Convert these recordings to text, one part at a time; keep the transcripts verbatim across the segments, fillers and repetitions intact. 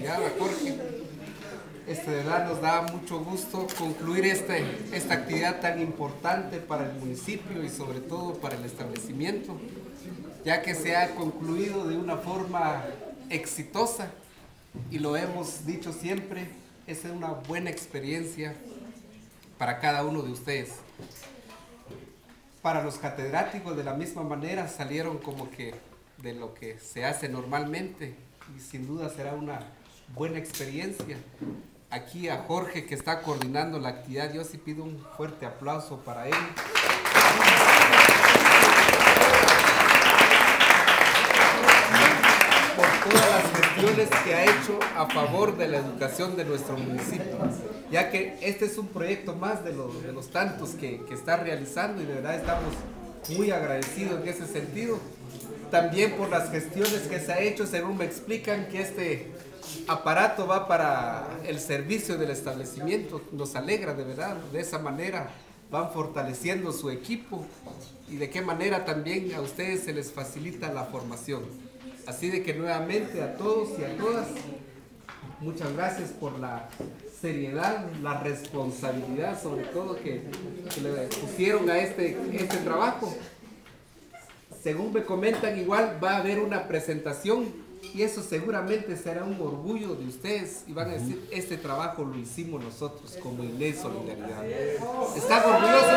actividad a Jorge. Este, de verdad nos da mucho gusto concluir este, esta actividad tan importante para el municipio y sobre todo para el establecimiento, ya que se ha concluido de una forma exitosa y lo hemos dicho siempre, es una buena experiencia para cada uno de ustedes. Para los catedráticos de la misma manera salieron como que de lo que se hace normalmente y sin duda será una buena experiencia. Aquí a Jorge que está coordinando la actividad, yo sí pido un fuerte aplauso para él. Por todas las gestiones que ha hecho a favor de la educación de nuestro municipio, ya que este es un proyecto más de los, de los tantos que, que está realizando y de verdad estamos muy agradecidos en ese sentido. También por las gestiones que se ha hecho, según me explican que este aparato va para el servicio del establecimiento, nos alegra de verdad, de esa manera van fortaleciendo su equipo y de qué manera también a ustedes se les facilita la formación. Así de que nuevamente a todos y a todas, muchas gracias por la seriedad, la responsabilidad sobre todo que, que le pusieron a este, este trabajo. Según me comentan, igual va a haber una presentación y eso seguramente será un orgullo de ustedes y van a decir, este trabajo lo hicimos nosotros como I N E Solidaridad. ¿Están orgullosos,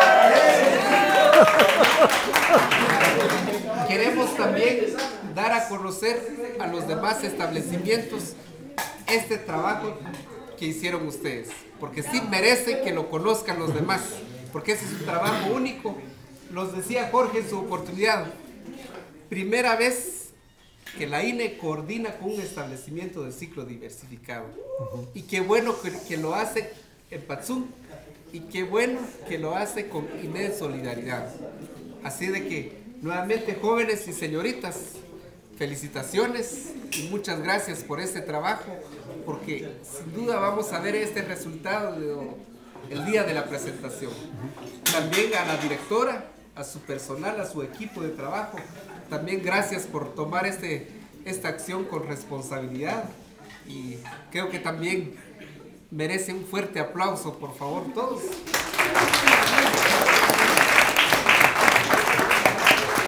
no? Queremos también dar a conocer a los demás establecimientos este trabajo que hicieron ustedes, porque sí merece que lo conozcan los demás, porque ese es un trabajo único. Los decía Jorge en su oportunidad, primera vez que la I N E coordina con un establecimiento de ciclo diversificado. Uh-huh. Y qué bueno que, que lo hace en Patzum y qué bueno que lo hace con I N E Solidaridad. Así de que nuevamente jóvenes y señoritas, felicitaciones y muchas gracias por este trabajo, porque sin duda vamos a ver este resultado de, el día de la presentación. Uh-huh. También a la directora, a su personal, a su equipo de trabajo, también gracias por tomar este, esta acción con responsabilidad y creo que también merece un fuerte aplauso, por favor, todos.